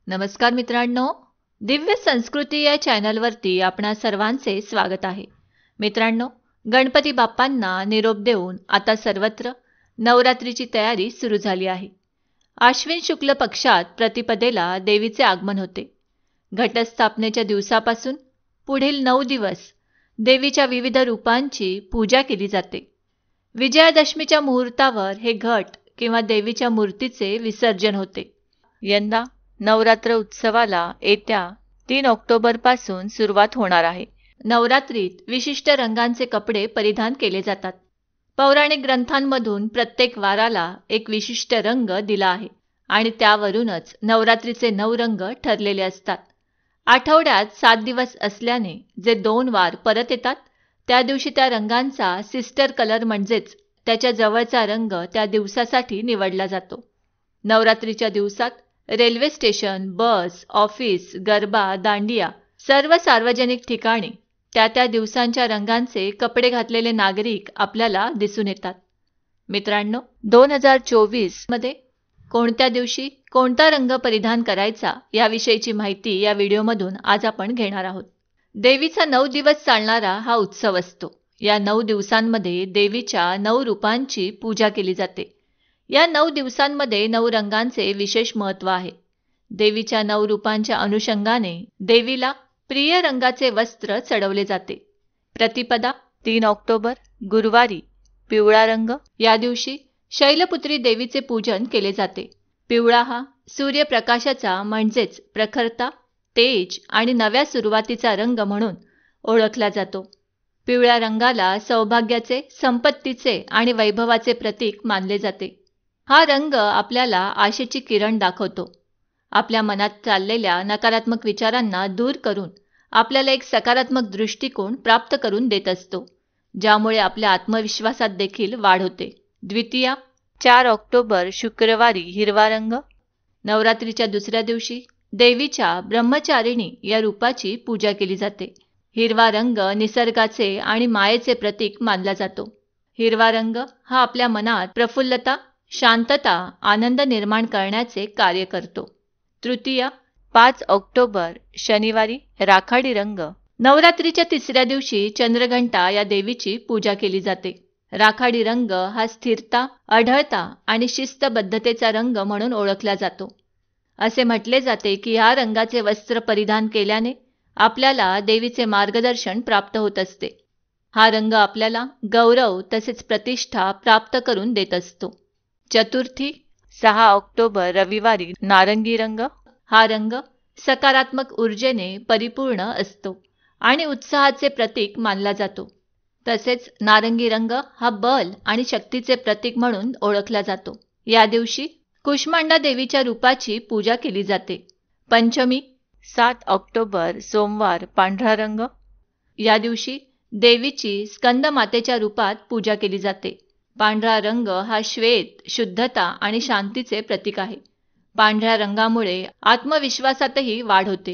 नमस्कार मित्रांनो, दिव्य संस्कृती या चॅनलवरती आपणा सर्वांचे स्वागत आहे. मित्रांनो, गणपती बाप्पांना निरोप देऊन आता सर्वत्र नवरात्रीची तयारी सुरू झाली आहे. आश्विन शुक्ल पक्षात प्रतिपदेला देवीचे आगमन होते. घटस्थापनेच्या दिवसापासून पुढील 9 दिवस देवीच्या विविध रूपांची पूजा केली जाते. विजयादशमीच्या मुहूर्तावर हे घट किंवा देवीच्या मूर्तीचे विसर्जन होते. यंदा नवरात्र उत्सवाला येत्या 3 ऑक्टोबरपासून सुरुवात होणार आहे. नवरात्रीत विशिष्ट रंगांचे कपडे परिधान केले जातात. पौराणिक ग्रंथांमधून प्रत्येक वाराला एक विशिष्ट रंग दिला आहे आणि त्यावरूनच नवरात्रीचे 9 रंग ठरलेले असतात. आठवड्यात 7 दिवस असल्याने जे 2 वार परत येतात त्या दिवशी त्या रंगांचा सिस्टर कलर म्हणजेच त्याच्या जवळचा रंग त्या दिवसासाठी निवडला जातो. नवरात्रीच्या दिवसात railway station, bus, office, garba, dandiya सर्व सार्वजनिक ठिकाणी त्या दिवसांच्या रंगांचे कपडे घातलेले नागरिक आपल्याला दिसून येतात. मित्रांनो, 2024 मध्ये कोणत्या दिवशी कोणता रंग परिधान करायचा याविषयीची माहिती या व्हिडिओमधून आज आपण घेणार आहोत. देवीचा 9 दिवस चालणारा हा उत्सव असतो. या 9 दिवसांमध्ये देवीच्या 9 रूपांची पूजा केली जाते. या 9 दिवसांमध्ये 9 रंगांचे विशेष महत्त्व आहे. देवीच्या 9 रूपांच्या अनुषंगाने देवीला प्रिय रंगाचे वस्त्र चढवले जाते. प्रतिपदा 3 ऑक्टोबर गुरुवारी पिवळा रंग. या दिवशी शैलपुत्री देवीचे पूजन केले जाते. पिवळा हा सूर्यप्रकाशाचा म्हणजेच प्रखरता, तेज आणि नव्या सुरुवातीचा रंग म्हणून ओळखला जातो. पिवळ्या रंगाला सौभाग्याचे, संपत्तीचे आणि वैभवाचे प्रतीक मानले जाते. हा रंग आपल्याला आशेची किरण दाखवतो. आपल्या मनात चाललेल्या नकारात्मक विचारांना दूर करून आपल्याला एक सकारात्मक दृष्टिकोन प्राप्त करून देत असतो, ज्यामुळे आपल्या आत्मविश्वासात देखील वाढ होते. द्वितीया 4 ऑक्टोबर शुक्रवारी हिरवा रंग. नवरात्रीच्या दुसऱ्या दिवशी देवीच्या ब्रह्मचारिणी या रूपाची पूजा केली जाते. हिरवा रंग निसर्गाचे आणि मायेचे प्रतीक मानला जातो. हिरवा रंग हा आपल्या मनात प्रफुल्लता, शांतता, आनंद निर्माण करण्याचे कार्य करतो. तृतीया 5 ऑक्टोबर शनिवारी राखाडी रंग. नवरात्रीच्या तिसऱ्या दिवशी चंद्रघंटा या देवीची पूजा केली जाते. राखाडी रंग हा स्थिरता, अढळता आणि शिस्तबद्धतेचा रंग म्हणून ओळखला जातो. असे म्हटले जाते की या रंगाचे वस्त्र परिधान केल्याने आपल्याला देवीचे मार्गदर्शन प्राप्त होत असते. हा रंग आपल्याला गौरव तसेच प्रतिष्ठा प्राप्त करून देत असतो. चतुर्थी 6 ऑक्टोबर रविवारी नारंगी रंग. हा रंग सकारात्मक ऊर्जेने परिपूर्ण असतो आणि उत्साहाचे प्रतीक मानला जातो. तसेच नारंगी रंग हा बल आणि शक्तीचे प्रतीक म्हणून ओळखला जातो. या दिवशी कुष्मांडा देवीच्या रूपाची पूजा केली जाते. पंचमी 7 ऑक्टोबर सोमवार पांढरा रंग. या दिवशी देवीची स्कंदमातेच्या रूपात पूजा केली जाते. पांढरा रंग हा श्वेत, शुद्धता आणि शांतीचे प्रतीक आहे. पांढऱ्या रंगामुळे आत्मविश्वासातही वाढ होते.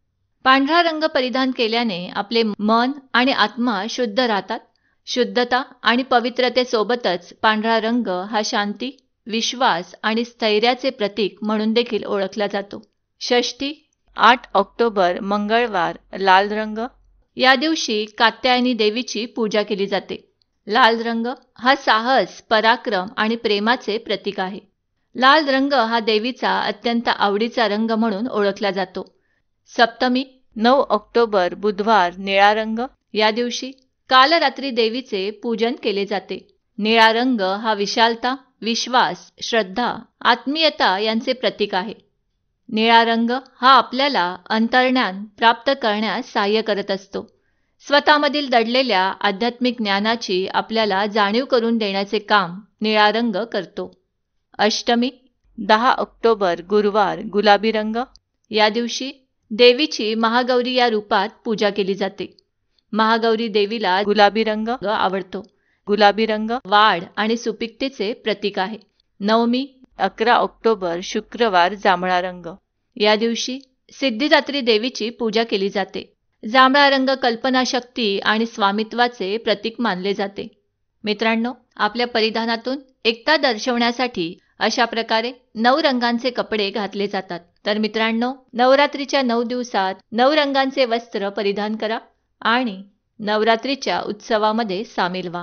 पांढरा रंग परिधान केल्याने आपले मन आणि आत्मा शुद्ध राहतात. शुद्धता आणि पवित्रतेसोबतच पांढरा रंग हा शांती, विश्वास आणि स्थैर्याचे प्रतीक म्हणून देखील ओळखला जातो. षष्ठी 8 ऑक्टोबर मंगळवार लाल रंग. या दिवशी कात्यायनी देवीची पूजा केली जाते. लाल रंग हा साहस, पराक्रम आणि प्रेमाचे प्रतीक आहे. लाल रंग हा देवीचा अत्यंत आवडीचा रंग म्हणून ओळखला जातो. सप्तमी 9 ऑक्टोबर बुधवार निळा रंग. या दिवशी काल रात्री देवीचे पूजन केले जाते. निळा रंग हा विशालता, विश्वास, श्रद्धा, आत्मीयता यांचे प्रतीक आहे. निळा रंग हा आपल्याला अंतर्ज्ञान प्राप्त करण्यास सहाय्य करत असतो. स्वतःमधील दडलेल्या आध्यात्मिक ज्ञानाची आपल्याला जाणीव करून देण्याचे काम निळा रंग करतो. अष्टमी 10 ऑक्टोबर गुरुवार गुलाबी रंग. या दिवशी देवीची महागौरी या रूपात पूजा केली जाते. महागौरी देवीला गुलाबी रंग आवडतो. गुलाबी रंग वाढ आणि सुपीकतेचे प्रतीक आहे. नवमी 11 ऑक्टोबर शुक्रवार जांभळा रंग. या दिवशी सिद्धिदात्री देवीची पूजा केली जाते. जांभळा रंग कल्पनाशक्ती आणि स्वामित्वाचे प्रतीक मानले जाते. मित्रांनो, आपल्या परिधानातून एकता दर्शवण्यासाठी अशा प्रकारे 9 रंगांचे कपडे घातले जातात. तर मित्रांनो, नवरात्रीच्या 9 दिवसात 9 रंगांचे वस्त्र परिधान करा आणि नवरात्रीच्या उत्सवामध्ये सामील व्हा.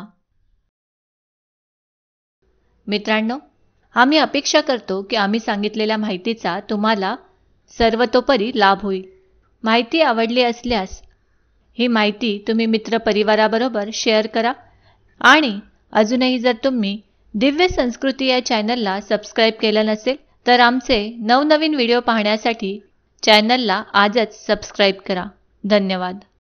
मित्रांनो, आम्ही अपेक्षा करतो की आम्ही सांगितलेल्या माहितीचा तुम्हाला सर्वतोपरी लाभ होईल. माहिती आवडली असल्यास ही माहिती तुम्ही मित्रपरिवाराबरोबर शेअर करा आणि अजूनही जर तुम्ही दिव्य संस्कृती या चॅनलला सबस्क्राईब केलं नसेल तर आमचे नवनवीन व्हिडिओ पाहण्यासाठी चॅनलला आजच सबस्क्राईब करा. धन्यवाद.